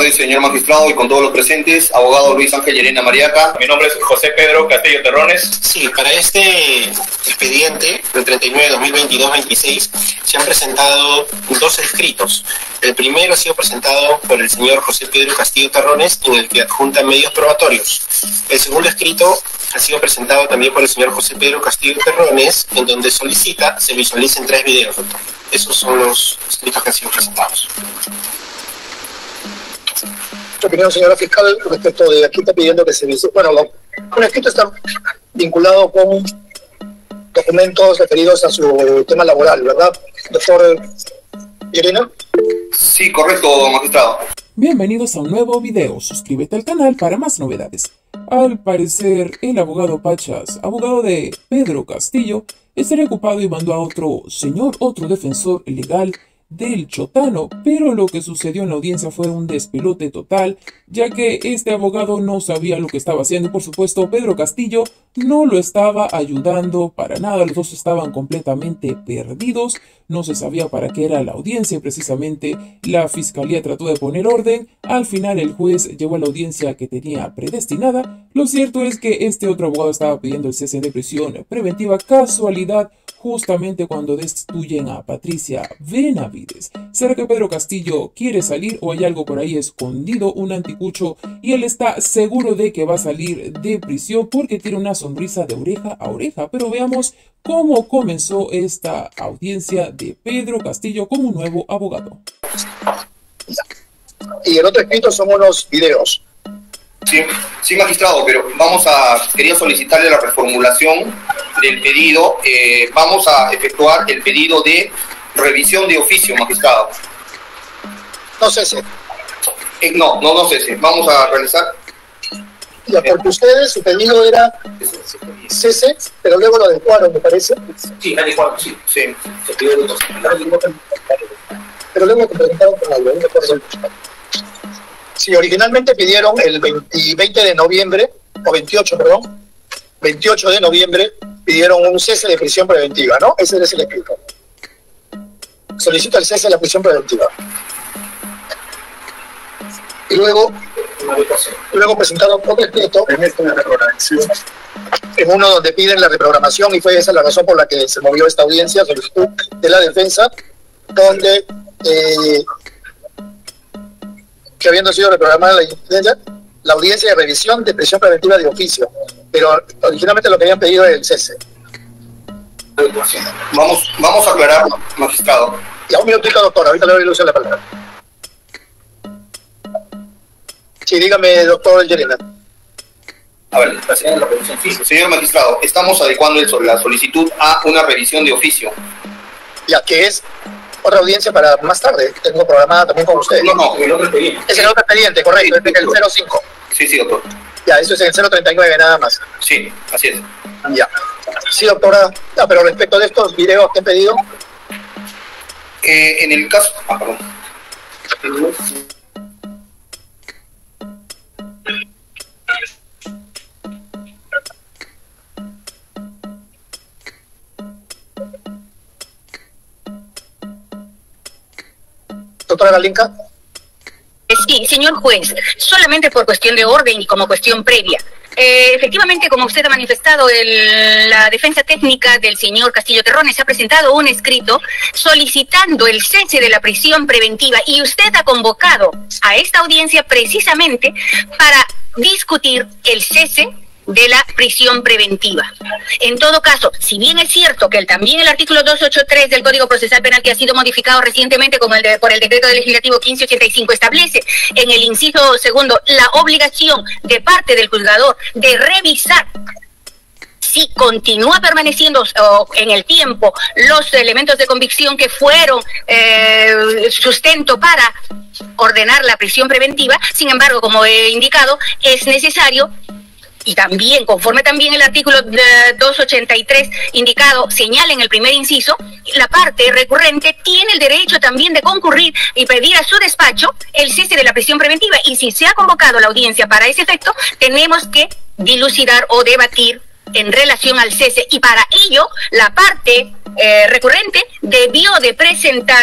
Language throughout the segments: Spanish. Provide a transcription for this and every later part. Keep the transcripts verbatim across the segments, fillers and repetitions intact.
tardes, señor magistrado, y con todos los presentes, abogado Luis Ángel Llerena Mariaca. Mi nombre es José Pedro Castillo Terrones. Sí, para este expediente del treinta y nueve de dos mil veintidós veintiséis se han presentado dos escritos. El primero ha sido presentado por el señor José Pedro Castillo Terrones, en el que adjunta medios probatorios. El segundo escrito ha sido presentado también por el señor José Pedro Castillo Terrones, en donde solicita se visualicen tres videos, doctor. Esos son los escritos que han sido presentados. Su opinión, señora fiscal, respecto de aquí está pidiendo que se visite. Bueno, lo, un escrito está vinculado con documentos referidos a su tema laboral, ¿verdad, doctor Llerena? Sí, correcto, magistrado. Bienvenidos a un nuevo video. Suscríbete al canal para más novedades. Al parecer, el abogado Pachas, abogado de Pedro Castillo, estaría ocupado y mandó a otro señor, otro defensor legal del Chotano, pero lo que sucedió en la audiencia fue un despelote total, ya que este abogado no sabía lo que estaba haciendo y por supuesto Pedro Castillo no lo estaba ayudando para nada. Los dos estaban completamente perdidos, no se sabía para qué era la audiencia. Precisamente la fiscalía trató de poner orden, al final el juez llevó a la audiencia que tenía predestinada. Lo cierto es que este otro abogado estaba pidiendo el cese de prisión preventiva, casualidad, justamente cuando destituyen a Patricia Benavides. ¿Será que Pedro Castillo quiere salir o hay algo por ahí escondido, un anticucho, y él está seguro de que va a salir de prisión porque tiene una sonrisa de oreja a oreja? Pero veamos cómo comenzó esta audiencia de Pedro Castillo como nuevo abogado. Y el otro escrito son unos videos. Sí, sí, magistrado, pero vamos a, quería solicitarle la reformulación del pedido. Eh, vamos a efectuar el pedido de revisión de oficio, magistrado. No cese. Eh, no, no, no cese. Vamos a realizar. Ya, porque ustedes, su pedido era cese, pero luego lo adecuaron, me parece. Sí, adecuado, sí. Sí. Pero luego complementaron con algo, ¿no? Sí, originalmente pidieron el veinte de noviembre, o veintiocho, perdón, veintiocho de noviembre, pidieron un cese de prisión preventiva, ¿no? Ese es el escrito. Solicito el cese de la prisión preventiva. Y luego, luego presentaron otro escrito, en uno donde piden la reprogramación, y fue esa la razón por la que se movió esta audiencia, solicitud de la defensa, donde eh, que habiendo sido reprogramada la audiencia, la audiencia de revisión de prisión preventiva de oficio, pero originalmente lo que habían pedido es el cese. Vamos, vamos a aclarar, magistrado. Ya, un minutito, doctor, ahorita le doy luz a la palabra. Sí, dígame, doctor Llerena. A ver, señor magistrado, estamos adecuando el, la solicitud a una revisión de oficio. Ya, que es otra audiencia para más tarde, tengo programada también con ustedes. No, no, el otro expediente. Es el otro expediente, correcto, sí, es el cero cinco. Sí, sí, doctor. Ya, eso es en el cero treinta y nueve nada más. Sí, así es. Ya. Sí, doctora, no, pero respecto de estos videos que he pedido. Eh, en el caso... Ah, perdón. Doctora Galinca. Sí, señor juez, solamente por cuestión de orden y como cuestión previa. Eh, efectivamente, como usted ha manifestado, el, la defensa técnica del señor Castillo Terrones ha presentado un escrito solicitando el cese de la prisión preventiva y usted ha convocado a esta audiencia precisamente para discutir el cese de la prisión preventiva. En todo caso, si bien es cierto que el, también el artículo doscientos ochenta y tres del Código Procesal Penal, que ha sido modificado recientemente con el de, por el decreto legislativo quince ochenta y cinco, establece en el inciso segundo la obligación de parte del juzgador de revisar si continúa permaneciendo oh, en el tiempo los elementos de convicción que fueron eh, sustento para ordenar la prisión preventiva. Sin embargo, como he indicado, es necesario, y también, conforme también el artículo doscientos ochenta y tres indicado señala en el primer inciso, la parte recurrente tiene el derecho también de concurrir y pedir a su despacho el cese de la prisión preventiva. Y si se ha convocado la audiencia para ese efecto, tenemos que dilucidar o debatir en relación al cese. Y para ello, la parte eh, recurrente debió de presentar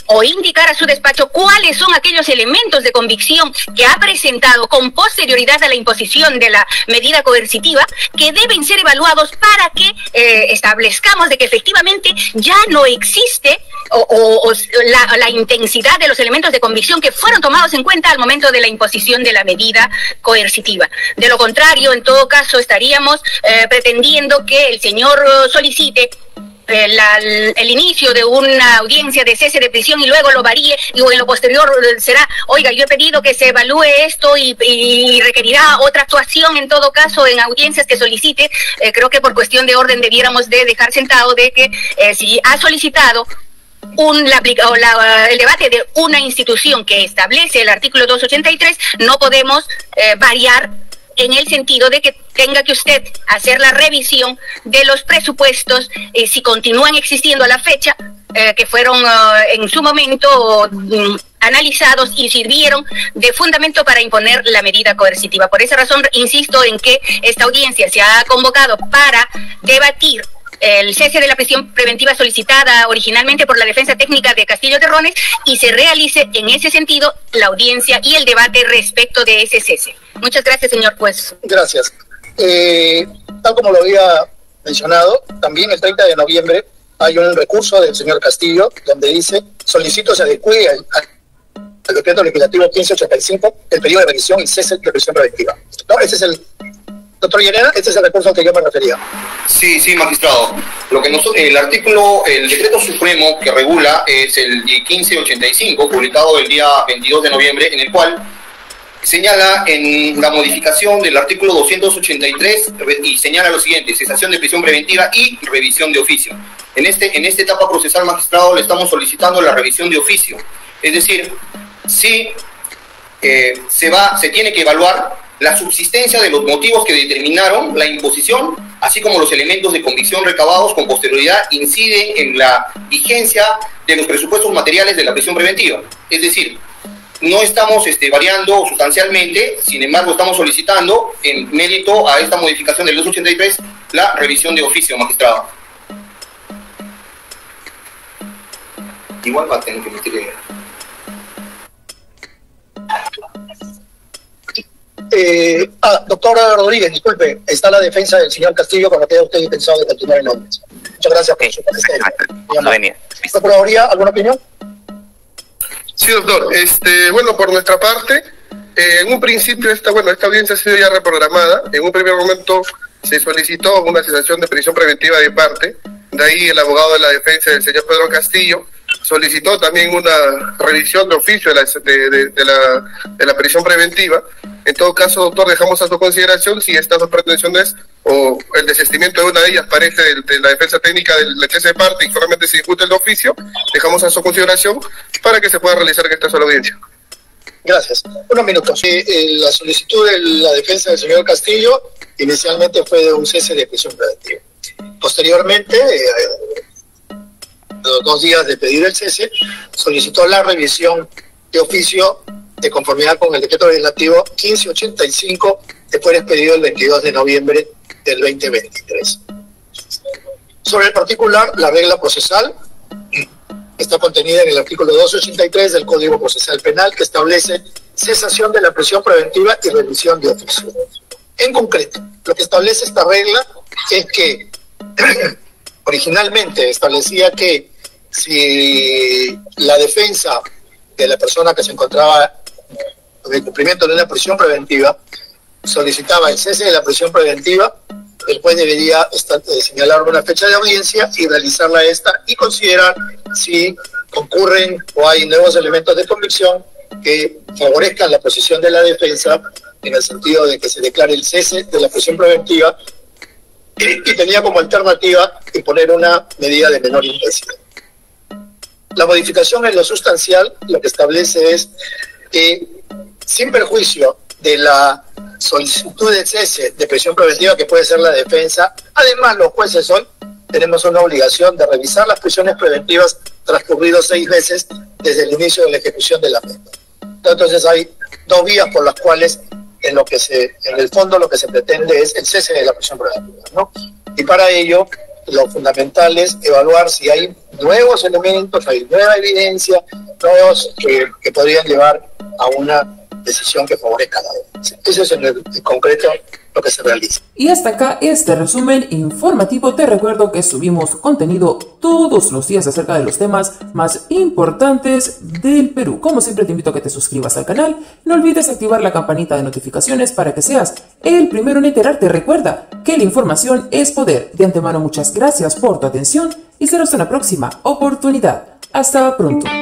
o indicar a su despacho cuáles son aquellos elementos de convicción que ha presentado con posterioridad a la imposición de la medida coercitiva que deben ser evaluados para que eh, establezcamos de que efectivamente ya no existe o, o, o la, la intensidad de los elementos de convicción que fueron tomados en cuenta al momento de la imposición de la medida coercitiva. De lo contrario, en todo caso, estaríamos eh, pretendiendo que el señor solicite La, el inicio de una audiencia de cese de prisión y luego lo varíe y en lo posterior será, oiga, yo he pedido que se evalúe esto y, y requerirá otra actuación en todo caso en audiencias que solicite. Eh, creo que por cuestión de orden debiéramos de dejar sentado de que eh, si ha solicitado un, la, o la, el debate de una institución que establece el artículo doscientos ochenta y tres, no podemos eh, variar en el sentido de que tenga que usted hacer la revisión de los presupuestos, eh, si continúan existiendo a la fecha, eh, que fueron uh, en su momento um, analizados y sirvieron de fundamento para imponer la medida coercitiva. Por esa razón, insisto en que esta audiencia se ha convocado para debatir el cese de la prisión preventiva solicitada originalmente por la defensa técnica de Castillo Terrones y se realice en ese sentido la audiencia y el debate respecto de ese cese. Muchas gracias, señor juez. Gracias. Eh, tal como lo había mencionado, también el treinta de noviembre hay un recurso del señor Castillo donde dice: solicito se adecue al, al decreto legislativo quince ochenta y cinco el periodo de revisión y cese de prisión preventiva. No, ese es el... Doctor Llerena, este es el recurso al que yo me refería. Sí, sí, magistrado. Lo que nosotros, el artículo, el decreto supremo que regula es el quince ochenta y cinco, publicado el día veintidós de noviembre, en el cual señala en la modificación del artículo doscientos ochenta y tres y señala lo siguiente: cesación de prisión preventiva y revisión de oficio. En este, en esta etapa procesal, magistrado, le estamos solicitando la revisión de oficio. Es decir, si eh, se va, se tiene que evaluar la subsistencia de los motivos que determinaron la imposición, así como los elementos de convicción recabados con posterioridad inciden en la vigencia de los presupuestos materiales de la prisión preventiva. Es decir, no estamos este, variando sustancialmente, sin embargo estamos solicitando en mérito a esta modificación del doscientos ochenta y tres la revisión de oficio, magistrado. Igual va a tener que meter... Eh, ah, doctor Rodríguez, disculpe, está la defensa del señor Castillo con la que usted ha pensado de continuar en la audiencia. Muchas gracias por su comentario. ¿Procuraduría, alguna opinión? Sí, doctor. Este, bueno, por nuestra parte, eh, en un principio esta, bueno, esta audiencia ha sido ya reprogramada. En un primer momento se solicitó una cesación de prisión preventiva de parte. De ahí el abogado de la defensa, el señor Pedro Castillo, solicitó también una revisión de oficio de la, de, de, de la, de la prisión preventiva. En todo caso, doctor, dejamos a su consideración si estas dos pretensiones o el desistimiento de una de ellas parece de, de la defensa técnica del cese de parte y solamente se discute el oficio, dejamos a su consideración para que se pueda realizar esta sola audiencia. Gracias. Unos minutos. Eh, eh, la solicitud de la defensa del señor Castillo inicialmente fue de un cese de prisión preventiva. Posteriormente, eh, dos días de pedir el cese, solicitó la revisión de oficio de conformidad con el decreto legislativo quince ochenta y cinco, que fue expedido el veintidós de noviembre del veinte veintitrés. Sobre el particular, la regla procesal está contenida en el artículo doscientos ochenta y tres del Código Procesal Penal, que establece cesación de la prisión preventiva y revisión de oficio. En concreto, lo que establece esta regla es que originalmente establecía que si la defensa de la persona que se encontraba en el cumplimiento de una prisión preventiva solicitaba el cese de la prisión preventiva, el juez debería estar, eh, señalar una fecha de audiencia y realizarla esta y considerar si concurren o hay nuevos elementos de convicción que favorezcan la posición de la defensa en el sentido de que se declare el cese de la prisión preventiva y, y tenía como alternativa imponer una medida de menor intensidad. La modificación en lo sustancial lo que establece es que, sin perjuicio de la solicitud de cese de prisión preventiva que puede ser la defensa, además los jueces hoy tenemos una obligación de revisar las prisiones preventivas transcurridos seis meses desde el inicio de la ejecución de la pena. Entonces hay dos vías por las cuales en lo que se, en el fondo lo que se pretende es el cese de la prisión preventiva, ¿no? Y para ello lo fundamental es evaluar si hay nuevos elementos, hay nueva evidencia, nuevos que, que podrían llevar a una decisión que favorezca a la denuncia. Eso es en, el, en concreto lo que se realiza. Y hasta acá este resumen informativo. Te recuerdo que subimos contenido todos los días acerca de los temas más importantes del Perú. Como siempre te invito a que te suscribas al canal. No olvides activar la campanita de notificaciones para que seas el primero en enterarte. Recuerda que la información es poder. De antemano muchas gracias por tu atención y será hasta la próxima oportunidad. Hasta pronto.